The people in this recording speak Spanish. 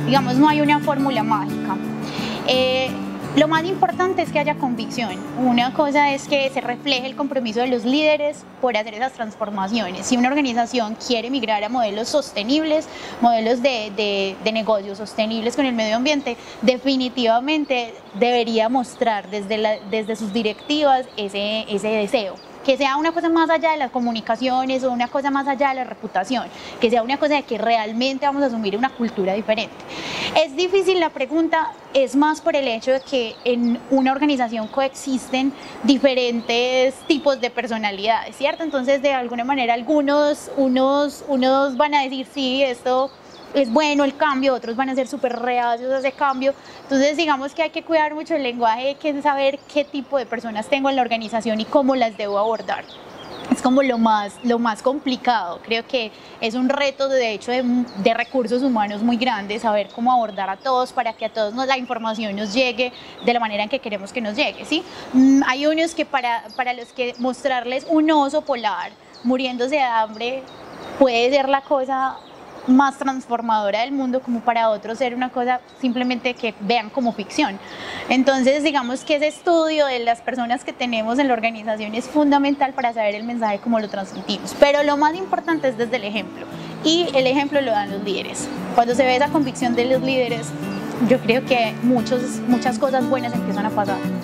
Digamos, no hay una fórmula mágica. Lo más importante es que haya convicción. Una cosa es que se refleje el compromiso de los líderes por hacer esas transformaciones. Si una organización quiere migrar a modelos sostenibles, modelos de negocios sostenibles con el medio ambiente, definitivamente debería mostrar desde sus directivas ese deseo. Que sea una cosa más allá de las comunicaciones o una cosa más allá de la reputación, que sea una cosa de que realmente vamos a asumir una cultura diferente. Es difícil la pregunta, es más por el hecho de que en una organización coexisten diferentes tipos de personalidades, ¿cierto? Entonces, de alguna manera, unos van a decir, sí, esto es bueno el cambio, otros van a ser súper reacios a ese cambio. Entonces, digamos que hay que cuidar mucho el lenguaje, que es saber qué tipo de personas tengo en la organización y cómo las debo abordar. Es como lo más complicado. Creo que es un reto, de hecho, de recursos humanos muy grande, saber cómo abordar a todos para que a todos la información nos llegue de la manera en que queremos que nos llegue, ¿sí? Hay unos que para los que mostrarles un oso polar muriéndose de hambre puede ser la cosa más transformadora del mundo, como para otros ser una cosa simplemente que vean como ficción. Entonces, digamos que ese estudio de las personas que tenemos en la organización es fundamental para saber el mensaje, cómo lo transmitimos. Pero lo más importante es desde el ejemplo, y el ejemplo lo dan los líderes. Cuando se ve esa convicción de los líderes, yo creo que muchas cosas buenas empiezan a pasar.